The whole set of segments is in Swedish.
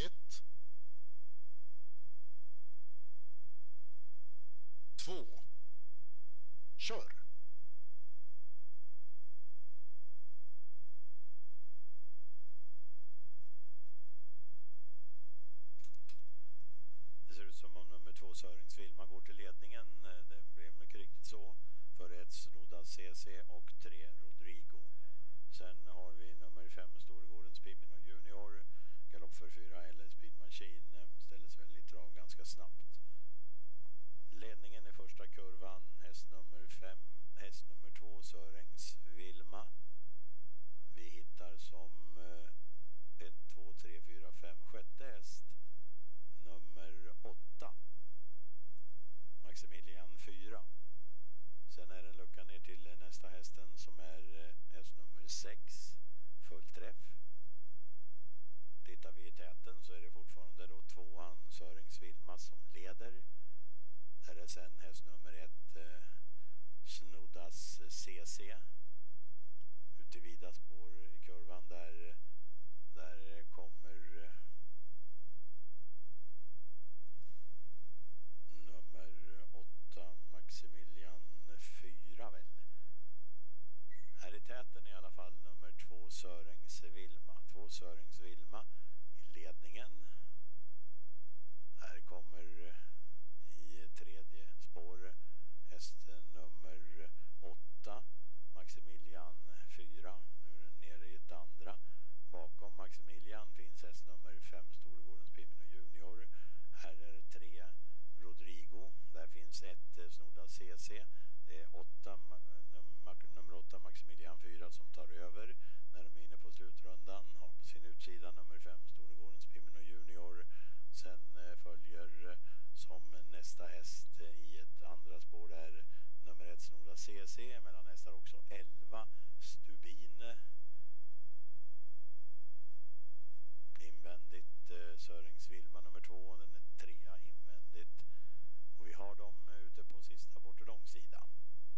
1, 2, kör. Det ser ut som om nummer 2 Sörings Vilma går till ledningen. Det blev mycket riktigt så. För 1 Snoda CC och 3 Rodrigo. Sen har vi nummer 5 Storegårdens Pimino Junior. Galopp för 4 LS Speed Machine. Ställdes väl i trav ganska snabbt. Ledningen i första kurvan. Häst nummer 2 Sörings Vilma. Vi hittar som 1, 2, 3, 4, 5 sjätte häst. Nummer 8 Maximilian 4. Sen är det en lucka ner till nästa hästen som är häst nummer 6 Fullträff. Tittar vi i täten så är det fortfarande då 2an Sörings Vilma som leder. Där är sen häst nummer 1 Snodas CC. Ut i vida spår i kurvan där kommer nummer 8 Maximilian 4 väl. Här i täten i alla fall nummer 2 Sörings Vilma. 2 Sörings Vilma i ledningen. Här kommer i tredje spår hästen nummer 8 Maximilian 4. Nu är den nere i ett andra. Bakom Maximilian finns häst nummer 5 Storegårdens Pimino Junior. Här är det 3 Rodrigo. Där finns 1 Snoda CC. Det är nummer 8 Maximilian 4 som tar över när de är inne på slutrundan. Har på sin utsida nummer 5 Storegårdens Pimino Junior. Sen följer som nästa häst i ett andra spår där nummer 1 Snoda CC. Mellan hästar också 11 Stubin. Invändigt Sörings Vilma nummer 2. Den är 3 invändigt. Och vi har dem ute på sista bortålångsidan.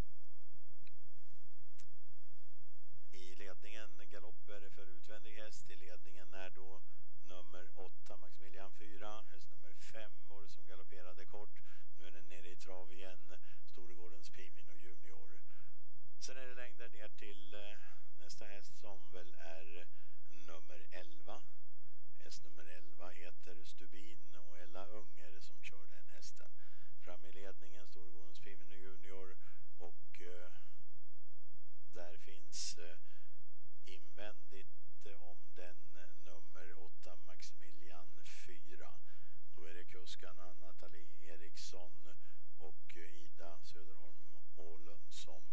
I ledningen galopp är det för utvändig häst. I ledningen är då nummer 8 Maximilian 4. Häst nummer 5 var det som galopperade kort. Nu är den nere i trav igen. Storegårdens Pimino Junior. Sen är det längder ner till nästa häst som väl är nummer 11. Häst nummer 11 heter Stubin och Ella Unger som kör den hästen. Fram i ledningen Storegårdens Pimino Junior och där finns invändigt om den nummer 8 Maximilian 4. Då är det kuskarna Nathalie Eriksson och Ida Söderholm Ålund som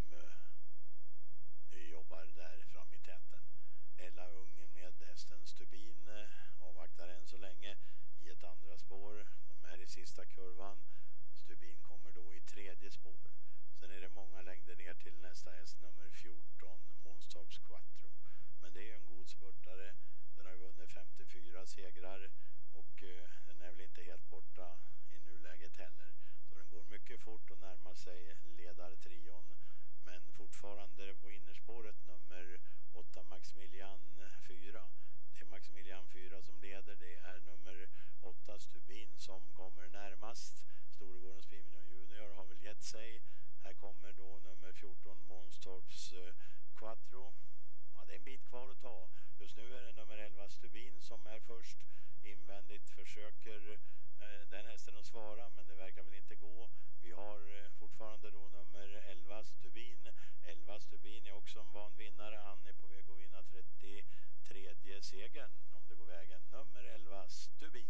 jobbar där fram i täten. Ella Ung med hästen Stubin avvaktar än så länge i ett andra spår. De är i sista kurvan. Stubin kommer då i tredje spår. Sen är det många längder ner till nästa häst nummer 14 Månstorps Quattro. Men det är en god spurtare. Den har vunnit 54 segrar och den är väl inte helt borta i nuläget heller. Så den går mycket fort och närmar sig ledartrion. Men fortfarande på innerspåret nummer 8 Maximilian 4. Det är Maximilian 4 som leder. Det är nummer 8 Stubin som kommer närmast. Storegårdens Pimino Junior har väl gett sig. Här kommer då nummer 14 Månstorps Quattro. Ja, det är en bit kvar att ta. Just nu är det nummer 11 Stubin som är först. Invändigt försöker den hästen att svara, men det verkar väl inte gå. Vi har fortfarande då nummer 11 Stubin. 11 Stubin är också en van vinnare. Han är på väg att vinna 33 segern om det går vägen. Nummer 11 Stubin.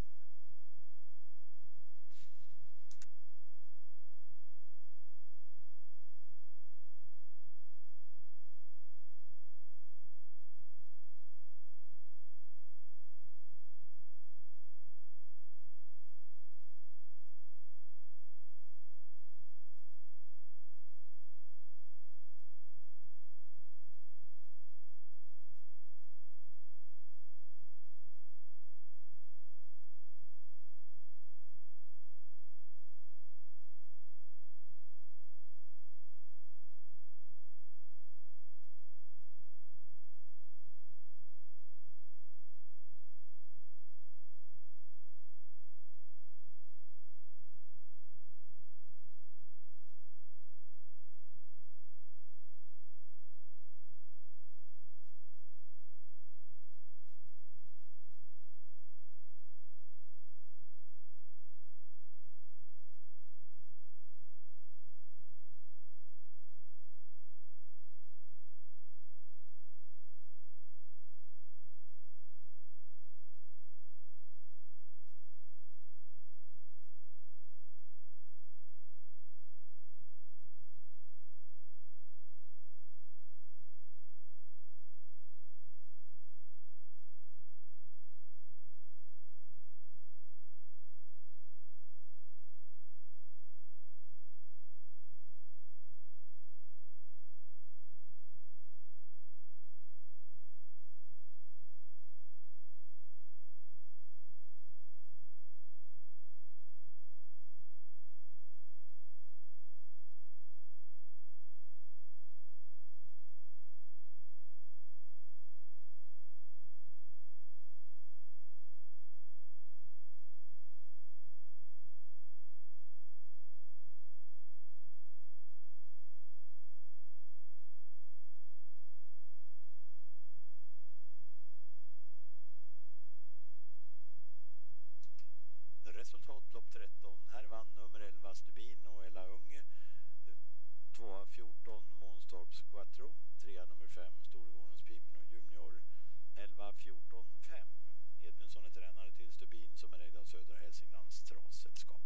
Gallops Quattro, 3 nummer 5 Storgårdens Pimino Junior, 11-14-5. Edvinsson är tränare till Stubin som är ägd av Södra Hälsinglands travsällskap.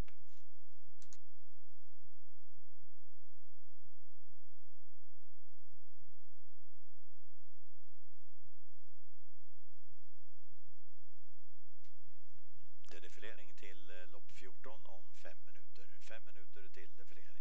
Det är defilering till lopp 14 om 5 minuter. 5 minuter till defilering.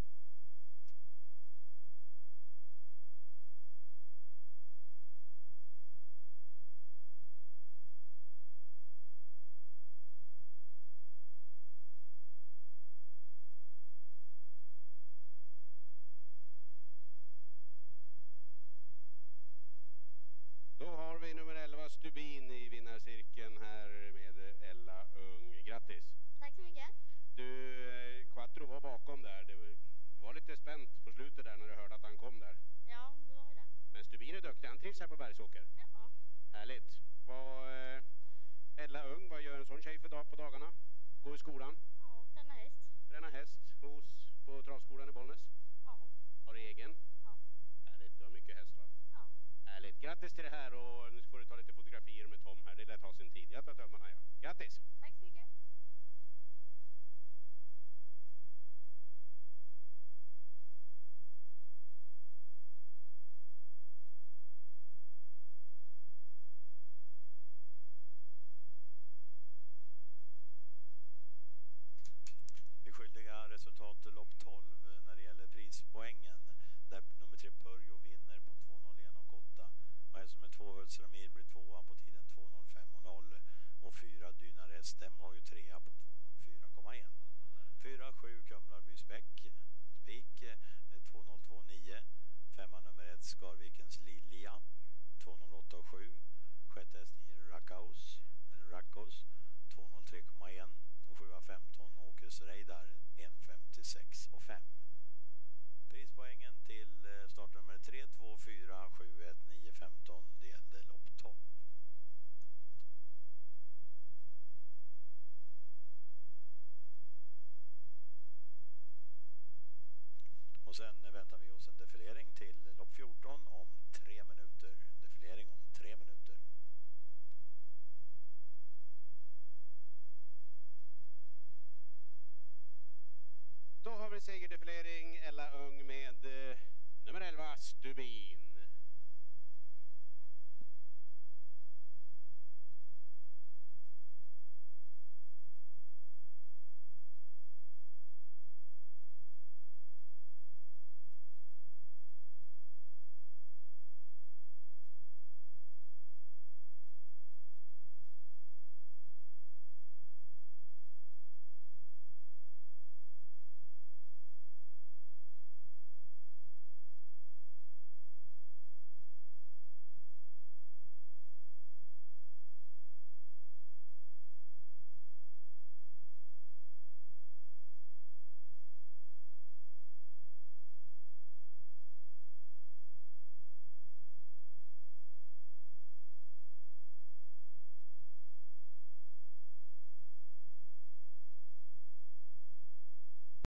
Då har vi nummer 11 Stubin i vinnarcirkeln här med Ella Ung. Grattis! Tack så mycket. Du, Quattro var bakom där. Det var lite spänt på slutet där när du hörde att han kom där. Ja, det var ju det. Men Stubin är duktig. Han trivs här på Bergsåker. Ja. Härligt. Ella Ung, vad gör en sån tjej för dag på dagarna? Går i skolan? Ja, träna häst. Tränar häst på travskolan i Bollnäs? Ja. Har du egen? Ja. Härligt, du har mycket häst va? Ja. Härligt. Grattis till det här och nu får du ta lite fotografier med Tom här. Det lär ta sin tid. Jag tar tömmarna, ja. Grattis! Tack så mycket. Vi skyldiga resultat lopp 12 när det gäller prispoängen. Där nummer 3 Pörjo vinner på 2:01,8. Och häst nummer 2 Hultsramir blir 2 på tiden 2:05,0. Och 4 Dynares, den var ju 3 på 2:04,1. 4-7 Kumlar blir spik 2:02,9. 5 nummer 1 Skarvikens Lilia 2:08,7. 6 häst Rackos 2:03,1. Och 7:15 Åkers Reidar 1:56,5. Prispoängen till startnummer 3, 2, 4, 7, 1, 9, 15. Det gällde lopp 12. Och sen väntar vi oss en defilering till lopp 14 om 3 minuter. Defilering om 3 minuter. Då har vi segerdefilering